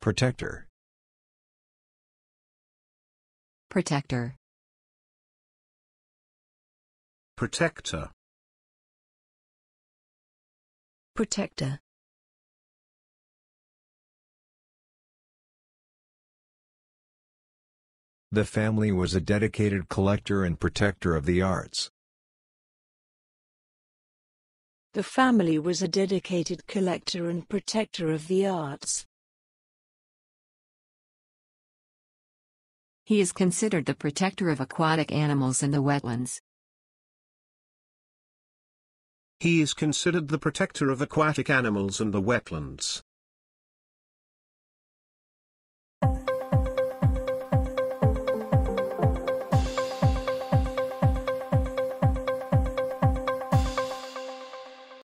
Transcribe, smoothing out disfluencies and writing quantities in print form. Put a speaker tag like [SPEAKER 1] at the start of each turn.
[SPEAKER 1] Protector.
[SPEAKER 2] Protector.
[SPEAKER 3] Protector.
[SPEAKER 2] Protector.
[SPEAKER 1] The family was a dedicated collector and protector of the arts.
[SPEAKER 4] The family was a dedicated collector and protector of the arts.
[SPEAKER 2] He is considered the protector of aquatic animals in the wetlands.
[SPEAKER 3] He is considered the protector of aquatic animals and the wetlands.